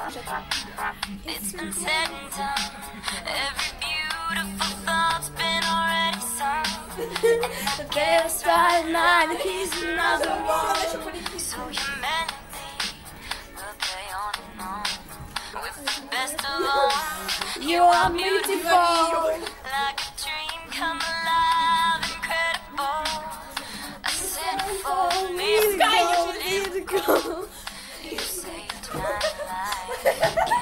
It's been said and done. Every beautiful thought's been already sung. The best right now, he's another one. So humanity will play on and on. With the best of all, you are beautiful. Like a dream come alive, incredible. A sinful miracle. You saved my life again.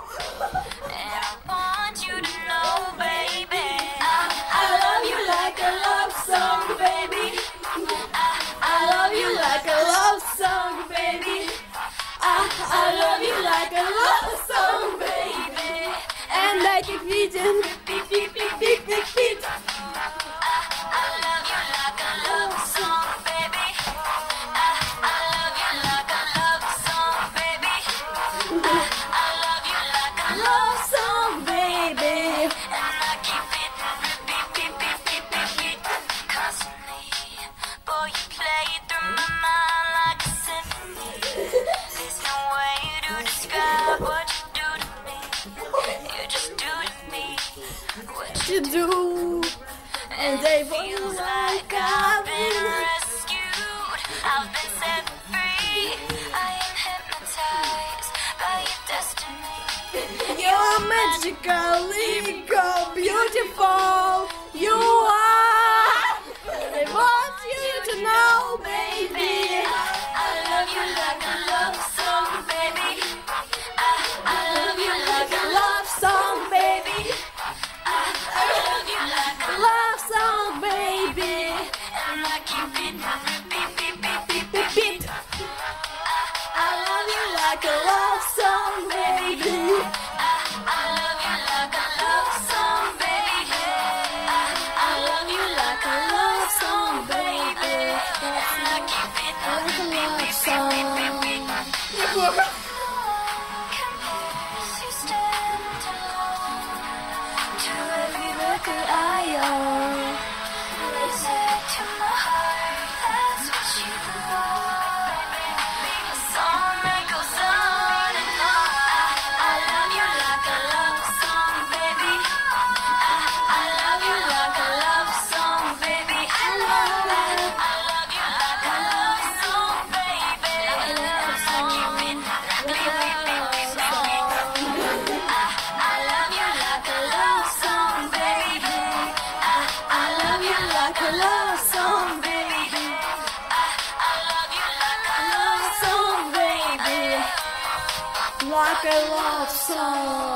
And I want you to know, baby, I love you like a love song, baby. I love you like a love song, baby. I love you like a love song, baby. And like a pigeon, beep, beep, beep, beep, beep, beep. I love you like a love song, baby. I love you like a love song, baby. I love you like a love song, baby. And I keep it beep, beep, beep, beep, beep, beep. Constantly, boy, you play through my mind like a symphony. There's no way to describe what you do to me. You just do to me what you do. And it feels like I've been rescued. I've been set free. I am hypnotized by your destiny. You're magically beautiful. You are. I want you to know, baby. I love you like a love song, baby. I love you like a love song, baby. I love you like a love song, baby. And I keep it beep, beep, beep, beep, beep, beep. I love you like a love song, baby. I love you like a love song, baby. I love you like a love song, baby. And I keep it beep, beep, beep, beep, beep, beep. Compares you stand alone to every record I own. Listen to my heart, that's what you want. A song that goes on and on. I love you like a love song, baby. I love you like a love song, baby. I love you like a love song, baby. I keep it beep, beep, beep, beep, beep. I love you like a love song, baby. I love you like a love song, baby. I love you like a love song, baby. Like a love song.